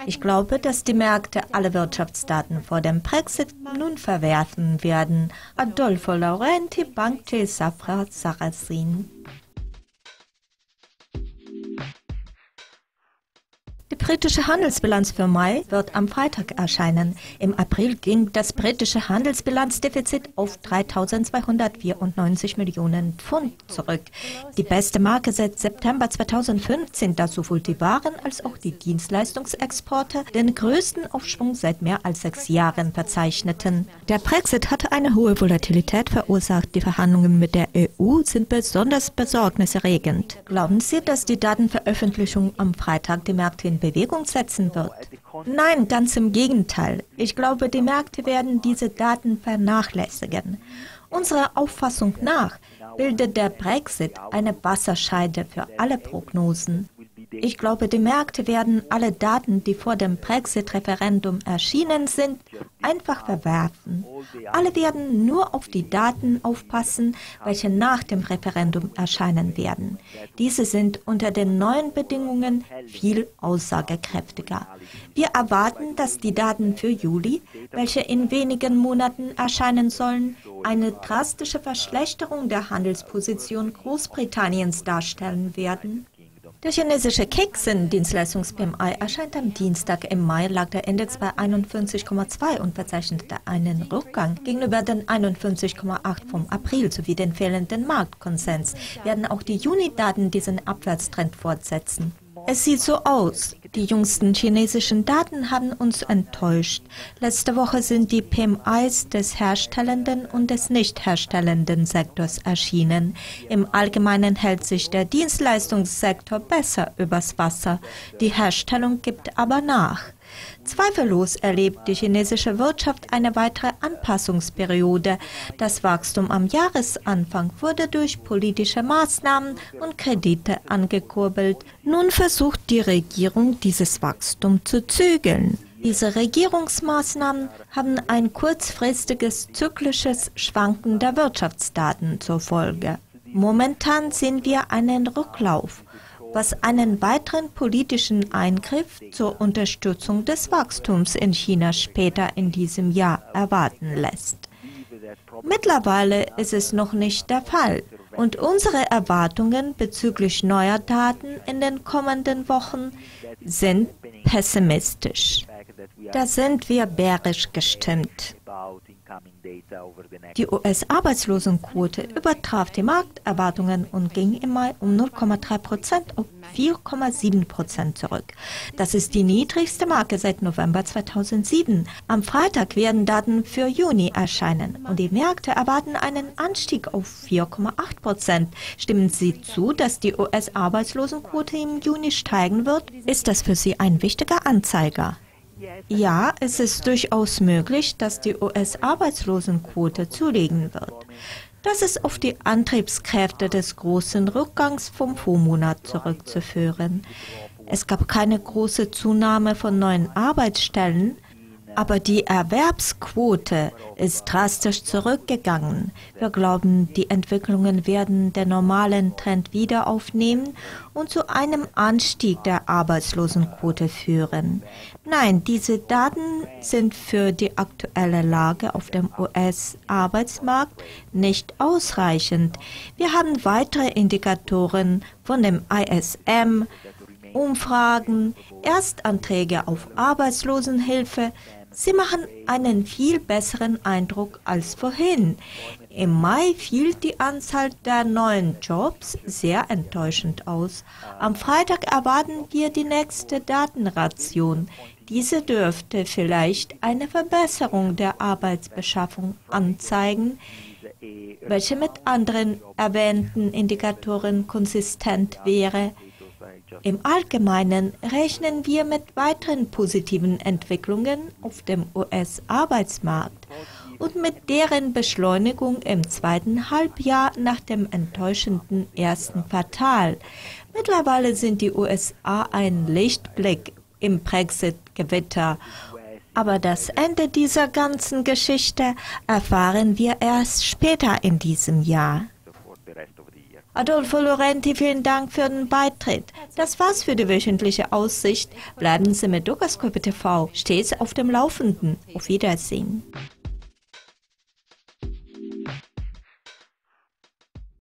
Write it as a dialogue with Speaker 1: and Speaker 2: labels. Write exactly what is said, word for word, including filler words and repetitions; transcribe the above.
Speaker 1: Ich glaube, dass die Märkte alle Wirtschaftsdaten vor dem Brexit nun verwerfen werden. Adolfo Laurenti, Banque Safra Saracen. Die britische Handelsbilanz für Mai wird am Freitag erscheinen. Im April ging das britische Handelsbilanzdefizit auf dreitausendzweihundertvierundneunzig Millionen Pfund zurück. Die beste Marke seit September zweitausendfünfzehn, da sowohl die Waren als auch die Dienstleistungsexporte den größten Aufschwung seit mehr als sechs Jahren verzeichneten. Der Brexit hatte eine hohe Volatilität verursacht. Die Verhandlungen mit der E U sind besonders besorgniserregend. Glauben Sie, dass die Datenveröffentlichung am Freitag die Märkte in Bewegung setzen wird? Nein, ganz im Gegenteil. Ich glaube, die Märkte werden diese Daten vernachlässigen. Unserer Auffassung nach bildet der Brexit eine Wasserscheide für alle Prognosen. Ich glaube, die Märkte werden alle Daten, die vor dem Brexit-Referendum erschienen sind, einfach verwerfen. Alle werden nur auf die Daten aufpassen, welche nach dem Referendum erscheinen werden. Diese sind unter den neuen Bedingungen viel aussagekräftiger. Wir erwarten, dass die Daten für Juli, welche in wenigen Monaten erscheinen sollen, eine drastische Verschlechterung der Handelsposition Großbritanniens darstellen werden. Der chinesische Keksen-Dienstleistungs-P M I erscheint am Dienstag. Im Mai lag der Index bei einundfünfzig Komma zwei und verzeichnete einen Rückgang gegenüber den einundfünfzig Komma acht vom April sowie den fehlenden Marktkonsens. Werden auch die Juni-Daten diesen Abwärtstrend fortsetzen? Es sieht so aus. Die jüngsten chinesischen Daten haben uns enttäuscht. Letzte Woche sind die P M Is des herstellenden und des nicht herstellenden Sektors erschienen. Im Allgemeinen hält sich der Dienstleistungssektor besser übers Wasser. Die Herstellung gibt aber nach. Zweifellos erlebt die chinesische Wirtschaft eine weitere Anpassungsperiode. Das Wachstum am Jahresanfang wurde durch politische Maßnahmen und Kredite angekurbelt. Nun versucht die Regierung, dieses Wachstum zu zügeln. Diese Regierungsmaßnahmen haben ein kurzfristiges zyklisches Schwanken der Wirtschaftsdaten zur Folge. Momentan sehen wir einen Rücklauf, was einen weiteren politischen Eingriff zur Unterstützung des Wachstums in China später in diesem Jahr erwarten lässt. Mittlerweile ist es noch nicht der Fall und unsere Erwartungen bezüglich neuer Daten in den kommenden Wochen sind pessimistisch. Da sind wir bärisch gestimmt. Die U S-Arbeitslosenquote übertraf die Markterwartungen und ging im Mai um null Komma drei Prozent auf vier Komma sieben Prozent zurück. Das ist die niedrigste Marke seit November zweitausendsieben. Am Freitag werden Daten für Juni erscheinen und die Märkte erwarten einen Anstieg auf vier Komma acht Prozent. Stimmen Sie zu, dass die U S-Arbeitslosenquote im Juni steigen wird? Ist das für Sie ein wichtiger Anzeiger? Ja, es ist durchaus möglich, dass die U S-Arbeitslosenquote zulegen wird. Das ist auf die Antriebskräfte des großen Rückgangs vom Vormonat zurückzuführen. Es gab keine große Zunahme von neuen Arbeitsstellen, aber die Erwerbsquote ist drastisch zurückgegangen. Wir glauben, die Entwicklungen werden den normalen Trend wieder aufnehmen und zu einem Anstieg der Arbeitslosenquote führen. Nein, diese Daten sind für die aktuelle Lage auf dem U S-Arbeitsmarkt nicht ausreichend. Wir haben weitere Indikatoren von dem I S M, Umfragen, Erstanträge auf Arbeitslosenhilfe. Sie machen einen viel besseren Eindruck als vorhin. Im Mai fiel die Anzahl der neuen Jobs sehr enttäuschend aus. Am Freitag erwarten wir die nächste Datenration. Diese dürfte vielleicht eine Verbesserung der Arbeitsbeschaffung anzeigen, welche mit anderen erwähnten Indikatoren konsistent wäre. Im Allgemeinen rechnen wir mit weiteren positiven Entwicklungen auf dem U S-Arbeitsmarkt und mit deren Beschleunigung im zweiten Halbjahr nach dem enttäuschenden ersten Quartal. Mittlerweile sind die U S A ein Lichtblick im Brexit-Gewitter. Aber das Ende dieser ganzen Geschichte erfahren wir erst später in diesem Jahr. Adolfo Laurenti, vielen Dank für den Beitritt. Das war's für die wöchentliche Aussicht. Bleiben Sie mit Dugasgruppe T V stets auf dem Laufenden. Auf Wiedersehen.